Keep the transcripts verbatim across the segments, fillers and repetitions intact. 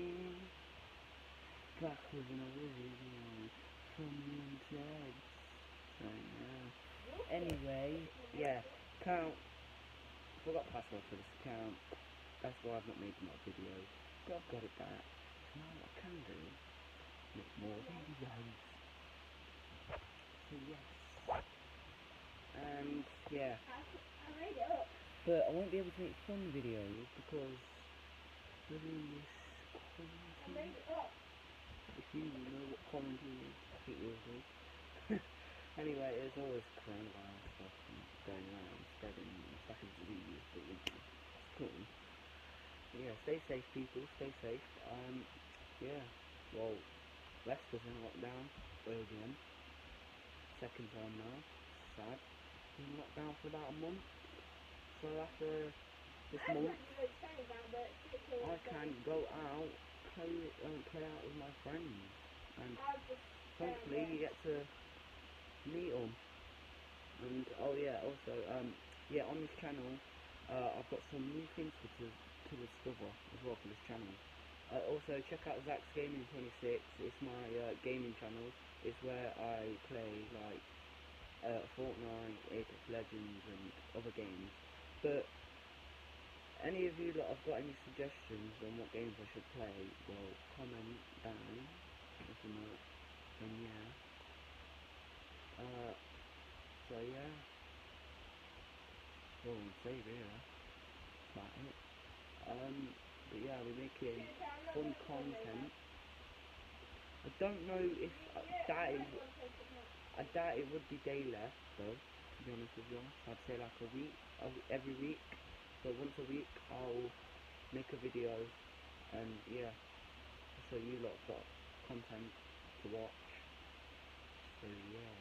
morning, back with another video from me and Ted. So yeah. Anyway, yeah, account. Forgot password for this account. That's why I've not made more videos. But I've got it back. Now what I can do, make more videos. So yes. And yeah. But I won't be able to make fun videos because we're doing this quarantine. If you know what quarantine is, I think you will. Anyway, there's always coronavirus stuff going around, spreading back into disease, but you know, it's cool. But yeah, stay safe people, stay safe. Um, yeah, well, Leicester's in lockdown, again. Second time now, sad. Been in lockdown for about a month. So after this month, I can go out, play, um, play out with my friends, and hopefully you get to meet them. And oh yeah, also um, yeah, on this channel, uh, I've got some new things to to discover as well for this channel. Uh, also check out Zach's Gaming twenty-six. It's my uh, gaming channel. It's where I play like uh, Fortnite, Apex Legends, and other games. But any of you that have got any suggestions on what games I should play, well, comment down. If you know, then yeah. Uh, so yeah. Well, we'll say really. That's about it. Um, but yeah, we're making fun content. I don't know if I doubt it. I doubt it would be daily though. To be honest with you, I'd say like a week, every week. So once a week I'll make a video, and yeah, so you lot got content to watch. So yeah.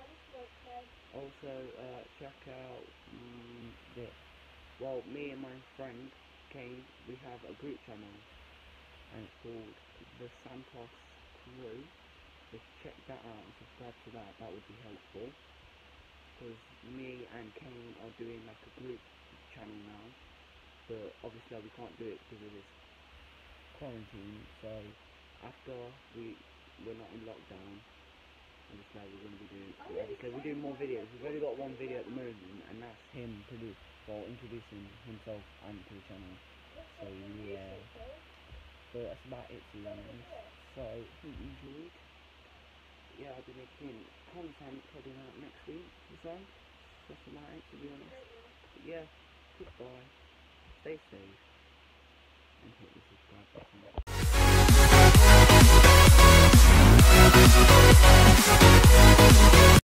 Also uh, check out um, the well, me and my friend Kane, we have a group channel, and it's called the Santos Crew. So check that out and subscribe to that. That would be helpful, because me and Kane are doing like a group channel now, but obviously we can't do it because of this quarantine. So after we we're not in lockdown, obviously we're going to be doing obviously we're doing more videos. We've only got one video at the moment, and that's him produce or introducing himself and to the channel. So yeah, but that's about it to be honest. So I hope you enjoyed. Yeah, I'll be making content probably out next week or so. That's about it to be honest. But yeah, goodbye, stay safe, and hit the subscribe button.